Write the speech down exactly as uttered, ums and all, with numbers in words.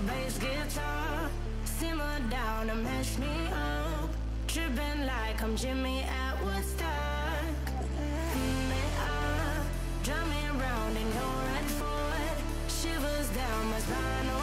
bass guitar, simmer down and mash me up, tripping like I'm Jimmy at Woodstock. Mm, they are, drive me around in your red Ford, shivers down my spine.